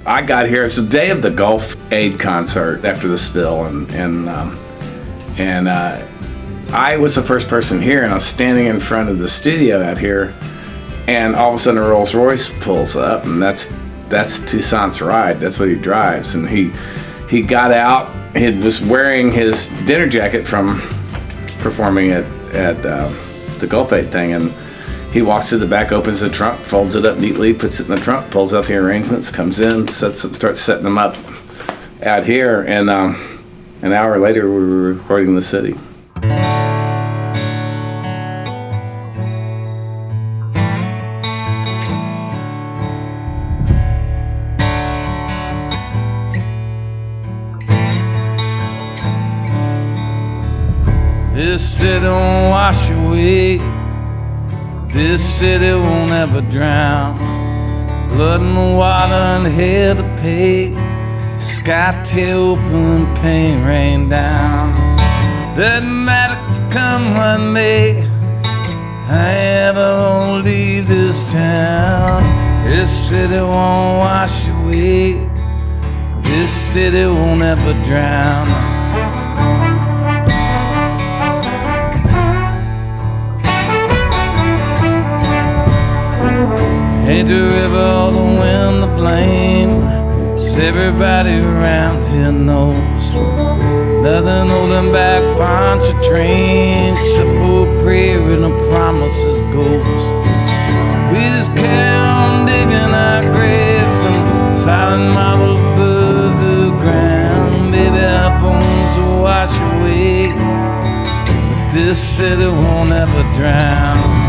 I got here, it was the day of the Gulf Aid concert after the spill, and I was the first person here, and I was standing in front of the studio out here, and all of a sudden a Rolls Royce pulls up, and that's Toussaint's ride. That's what he drives, and he got out. He was wearing his dinner jacket from performing at the Gulf Aid thing, and he walks to the back, opens the trunk, folds it up neatly, puts it in the trunk, pulls out the arrangements, comes in, starts setting them up out here, and an hour later we were recording the city. This city won't wash away. This city won't ever drown. Blood in the water and hell to pay. Sky tear open and pain rain down. Doesn't matter come what may, I ever won't leave this town. This city won't wash away. This city won't ever drown. Ain't the river or the wind to blame? 'Cause everybody around here knows nothing holding back bunch of trains, simple prayer and a promise's ghost. We just carry on digging our graves and silent marble above the ground. Maybe our bones will wash away, but this city won't ever drown.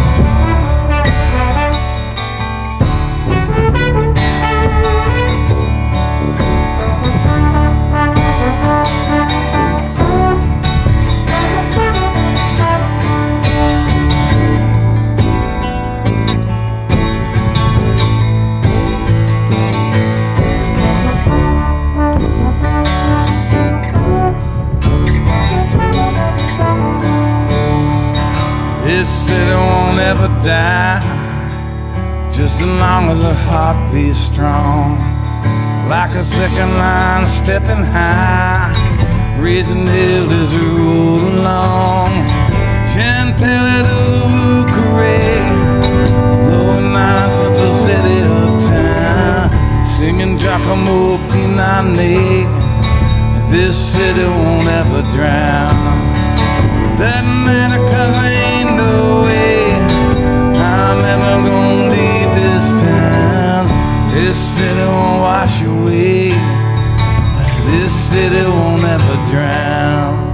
This city won't ever die, just as long as the heart beats strong. Like a second line stepping high, raising hell as we roll along. Chantilly to Carré, low nine Central City uptown, singing Giacomo Pinani. This city won't ever drown. Doesn't matter 'cause I ain't no way I'm ever gonna leave this town. This city won't wash away. This city won't ever drown.